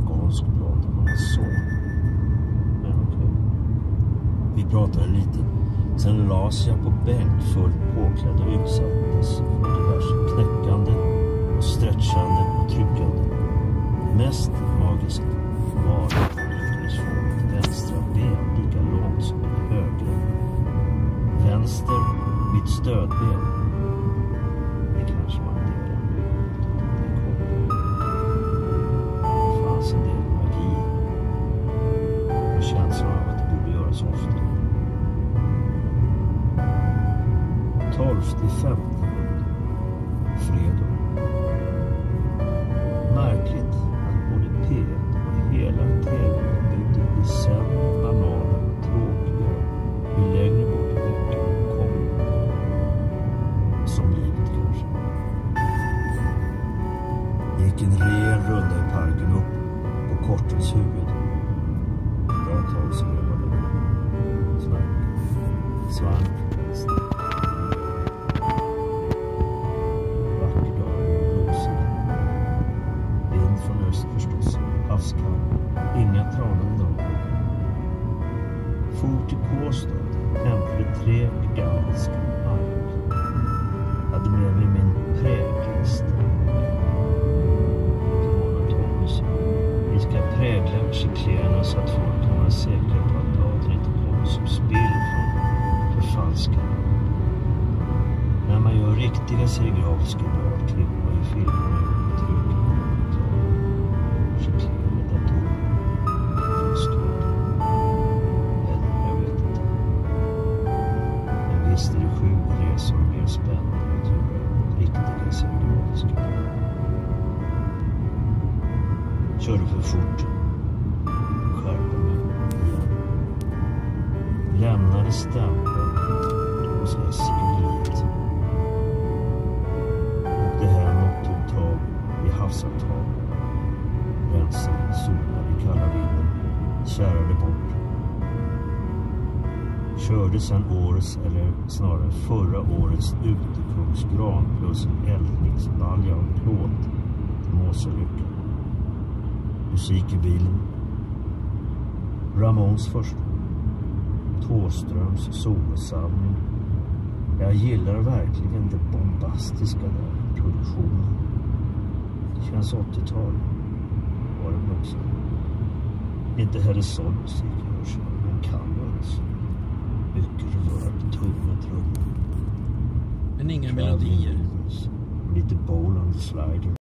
afghansk pratar med hans son. Men okej. Vi pratade lite. Sen las jag på bänk fullt påklädd och utsattes för diverse knäckande och stretchande och tryckande. Mest magiskt var att han lyckades få mitt vänstra ben lika långt som mitt högra. Vänster, mitt stödben. Det kanske man inte gör. Det fanns en del magi och känslan av att det borde göras ofta. 12/5. Fredag. Märkligt att både P och hela TV-utbudet blir sämre, banala och tråkiga ju längre bort i veckan kommer. Som livet kanske. Det gick en rejäl runda i parken upp på Kortens huvud. Det var ett tag som jag var där. Svank. Vacker dag och blåsig. Vind från öst förstås. Havskall. Inga tranande dagar. For till Kåstad. Hämtade 3 gigantiska ark. Hade med mig min präglista. Vi ska prägla kycklingarna så att folk kan vara säkra på att bladen inte kommer som spill från förfalskare. När man gör riktiga serigrafiska blad klipper man ju filmerna och trycker på kycklingar med dator. Frustrat. Eller jag vet inte. Men visst är det 7 resor mer spännande att göra riktiga serigrafiska blad. Körde för fort. Skärpte mig igen. Lämnade stämpeln hos SJ-liet. Åkte hem och tog tag i havsavtal. Rensade, solade i kalla vinden. Kärade bort. Körde sedan årets, eller snarare förra årets utekungsgran plus en eldningsbalja av plåt till Måselyckan. Musik i bilen. Ramones först. Thåströms solosamling. Jag gillar verkligen det bombastiska där produktionen. Det känns 80-tal. Var det också. Inte heller sån musik hörs, men kan höras. Mycket rörd, tunga trummor. Men inga melodier. Lite bowl on the slider.